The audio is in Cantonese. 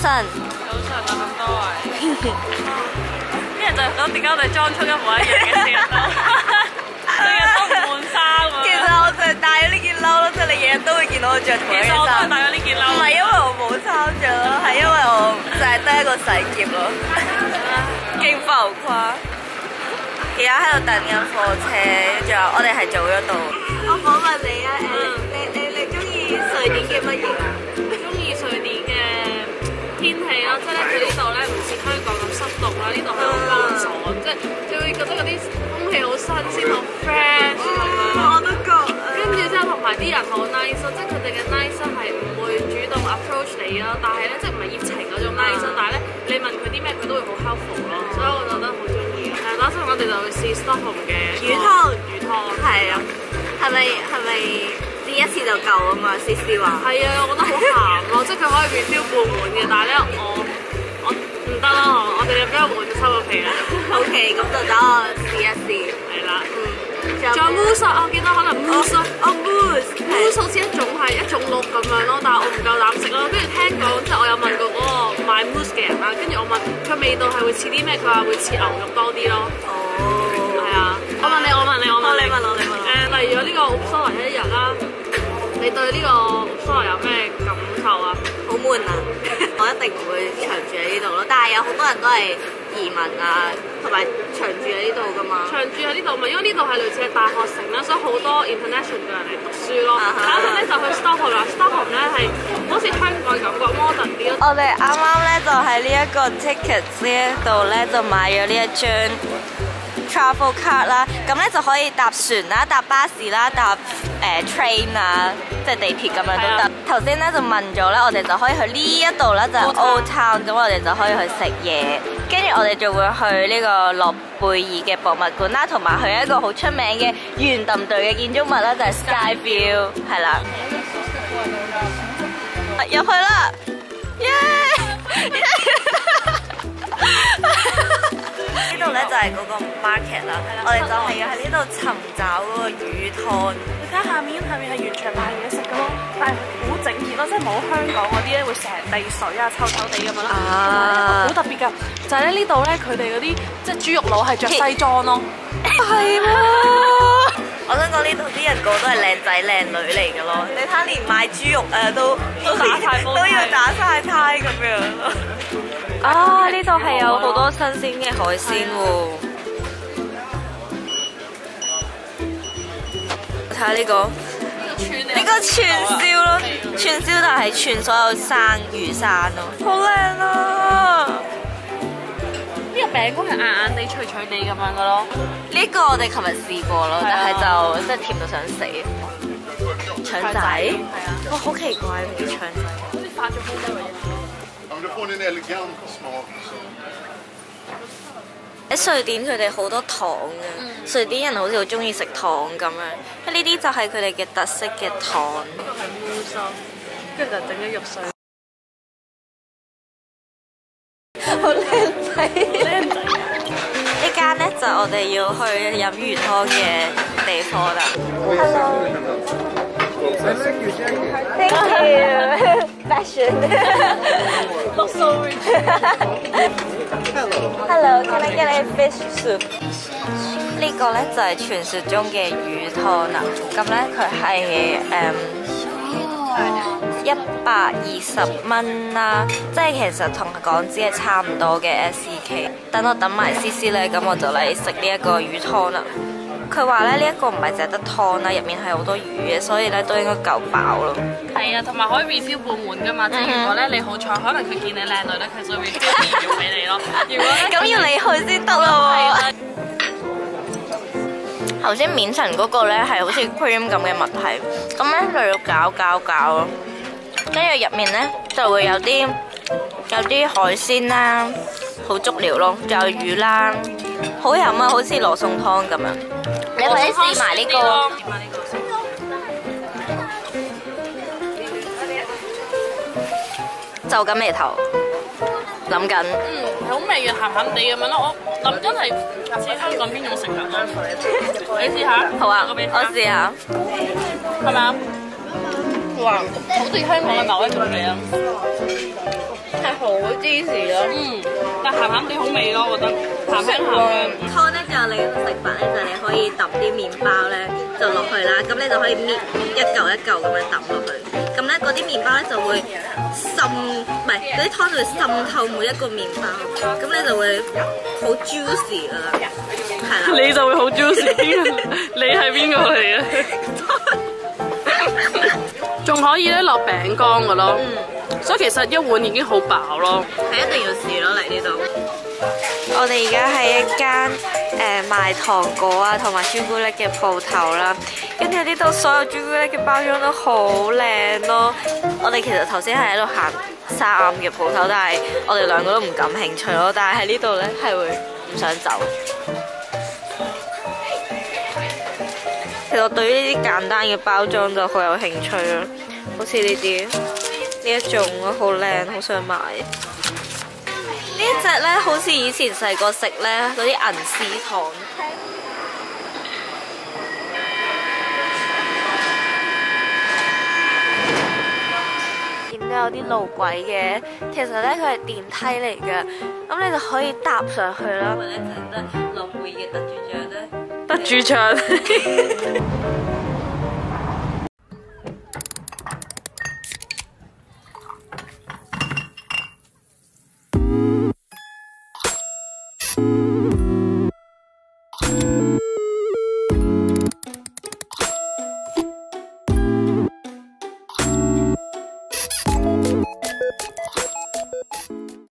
晨。 早晨啊，咁多位，啲人就係講點解我哋裝束一模一樣嘅成日都，成日都唔換衫喎。 其實我就係帶咗呢件褸咯，即係你日日都會見到我着同一件衫。 其實我都係帶咗呢件褸。 唔係因為我冇衫着咯，係因為我就係得一個洗劫咯，勁浮誇。而家喺度等緊火車，仲有我哋係早咗到。我訪問你啊，你中意瑞典嘅乜嘢啊？ 中意瑞典嘅天氣咯，即係咧佢呢度咧唔似香港咁濕毒啦，呢度係好乾爽，即係你會覺得嗰啲空氣好新鮮、好 fresh 咁樣。 我都覺。 跟住之後同埋啲人好 nice 咯，即係佢哋嘅 nice 係唔會主動 approach 你咯，但係咧即係唔係熱情嗰種 nice，但係咧你問佢啲咩佢都會好 helpful 咯，所以我覺得好中意。打算我哋就會試 Stockholm 嘅魚湯， 係啊， 係咪試一次就夠啊嘛？CC 話係啊，我覺得好鹹咯，即係佢可以 refill 半碗嘅，但係咧我唔得啦，我哋飲咗一碗就收咗皮啦。 OK， 咁就等我試一試。 係啦， 仲有 mousse， 我記得可能 mousse， mousse 好似一種綠咁樣咯，但係我唔夠膽食咯。跟住聽講，即係我有問過嗰個買 mousse 嘅人啦，跟住我問佢味道係會似啲咩，佢話會似牛肉多啲咯。 哦， 係啊，我問你。 你問我。 嚟咗呢個烏蘇萊一日啦，你對呢個烏蘇萊有咩感受啊？ 好悶啊！我一定唔會長住喺呢度咯，但係有好多人都係移民啊，同埋長住喺呢度噶嘛。長住喺呢度咪，因為呢度係類似係大學城啦，所以好多 international 嘅人嚟讀書咯。打算咧就去 Stockholm 啦 ，Stockholm 咧係好似香港感覺 modern 啲咯。 我哋啱啱咧就喺呢一個 tickets 呢一度咧就買咗呢一張 travel card 啦，咁咧就可以搭船啦、搭巴士啦、搭train 啊，即係地鐵咁樣都得。頭先咧就問咗咧，我哋就可以去呢一度咧就 Old Town， 咁我哋就可以去食嘢，跟住我哋就會去呢個諾貝爾嘅博物館啦，同埋去一個好出名嘅圓墩隊嘅建築物啦，就係 Skyview， 係啦。入去啦！耶！呢度咧就係嗰個 market 啦，我哋就係要喺呢度尋找嗰個魚湯。 你睇下面係完全賣嘢食嘅咯，但係好整潔咯，即係冇香港嗰啲咧會成地水啊、臭臭地咁樣咯。好特別㗎，就係咧呢度咧佢哋嗰啲即係豬肉佬係着西裝咯。 係喎！我想講呢度啲人個都係靚仔靚女嚟嘅咯，你睇連賣豬肉都要打晒呔咁樣。啊！呢度係有好多新鮮嘅海鮮喎。睇下呢個串燒咯，串燒但係串所有魚生咯，好靚啊！ 呢個餅乾係硬硬地、脆脆地咁樣嘅咯。 呢個我哋琴日試過咯，但係就真係甜到想死。腸仔係啊，哇好奇怪啲腸仔， 好似化咗煲咁樣。 喺瑞典佢哋好多糖嘅，瑞典人好似好中意食糖咁樣，呢啲就係佢哋嘅特色嘅糖。 係烏蘇，跟住就整咗肉碎。 好靚仔！呢間咧就我哋要去飲魚湯嘅地方啦。Hello，Thank you，Fashion。 Looks so rich。 Hello，Can I get a fish soup？ 呢個咧就係傳說中嘅魚湯啦。咁咧佢係120蚊啦，即係其實同港紙係差唔多嘅 SEK。等我等埋 CC 咧，咁我就嚟食呢一個魚湯啦。佢話咧呢一個唔係淨係得湯啦，入面係好多魚嘅，所以咧都應該夠飽咯。 係啊，同埋可以 refill 半碗噶嘛，即係如果咧你好彩，可能佢見你靚女咧，佢就 refill 2碗俾你咯。如果咁要你去先得咯。頭先面層嗰個咧係好似 cream 咁嘅物體，咁咧就要攪咯，跟住入面咧就會有啲海鮮啦，好足料咯，仲有魚啦，好飲啊，好似羅宋湯咁樣。你快啲試埋呢個，皺緊眉頭，諗緊。 好味嘅，鹹鹹地咁樣咯。我諗真係似香港邊種食法咯。你試下。 好啊，我試下。 係咪啊？哇，好似香港嘅某一種嘢啊。 係好芝士咯。 但鹹鹹地好味咯，我覺得鹹香鹹香。 湯咧就有另一個食法咧，就係你可以揼啲麵包咧就落去啦，咁你就可以搣一嚿一嚿咁樣揼落去，咁咧嗰啲麵包咧就會唔係嗰啲湯就會滲透每一個麵包，咁你就會好 juicy 噶啦，係啦。 你就會好 juicy 邊個？你係邊個嚟嘅？仲可以咧落餅乾噶咯，所以其實一碗已經好飽咯。 係一定要試咯嚟呢度。我哋而家喺一間賣糖果啊同埋朱古力嘅鋪頭啦，跟住呢度所有朱古力嘅包裝都好靚咯。我哋其實頭先係喺度行衫嘅鋪頭，但係我哋兩個都唔感興趣咯。但係喺呢度呢，係會唔想走。其實我對於呢啲簡單嘅包裝就好有興趣咯，好似呢啲呢一種咯，好靚，好想買。呢一隻咧，好似以前細個食咧嗰啲銀絲糖。見到有啲路軌嘅，其實咧佢係電梯嚟嘅，咁你就可以搭上去啦。因為咧就係得諾貝爾嘅得主獎咧。得主獎。